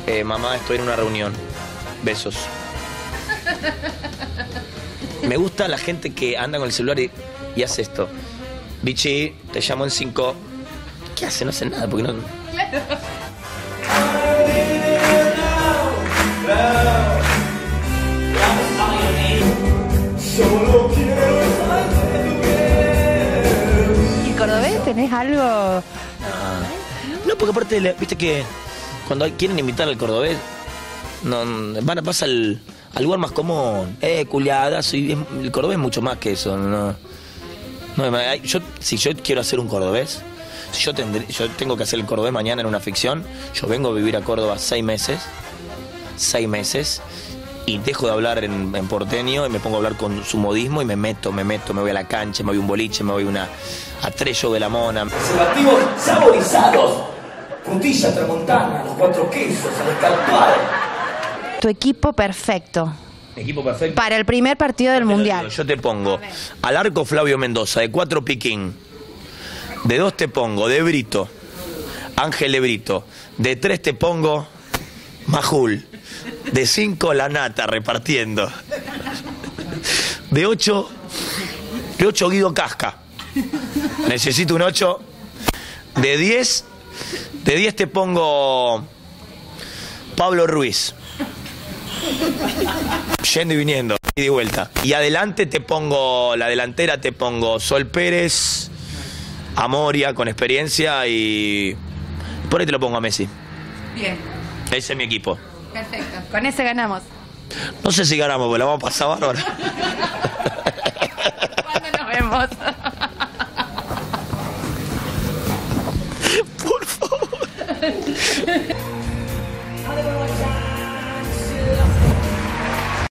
mamá, estoy en una reunión. Besos. Me gusta la gente que anda con el celular y hace esto. Bichi, te llamo en 5. ¿Qué hace? No hace nada, porque no... Claro. ¿Y cordobés tenés algo? No, porque aparte, viste que cuando quieren invitar al cordobés, no, van a pasar al lugar más común. Culiadas, el cordobés es mucho más que eso. No, si yo quiero hacer un cordobés, si yo tengo que hacer el cordobés mañana en una ficción, yo vengo a vivir a Córdoba 6 meses, y dejo de hablar en porteño y me pongo a hablar con su modismo y me meto, me voy a la cancha, me voy a un boliche, me voy a Trello de la Mona. Preservativos saborizados, frutilla tramontana, los 4 quesos, el escarpado. Tu equipo perfecto. Equipo perfecto. Para el primer partido del Mundial. Yo te pongo al arco Flavio Mendoza, de 4 Piquín. De 2 te pongo de Brito, Ángel de Brito. De 3 te pongo Majul. De 5 la Nata repartiendo. De 8 Guido Casca. Necesito un 8. De 10 te pongo Pablo Ruiz. Yendo y viniendo, ida y vuelta. Y adelante te pongo, la delantera te pongo Sol Pérez, Amoria con experiencia y por ahí te lo pongo a Messi. Bien. Ese es mi equipo. Perfecto. Con ese ganamos. No sé si ganamos, pero la vamos a pasar bárbaro.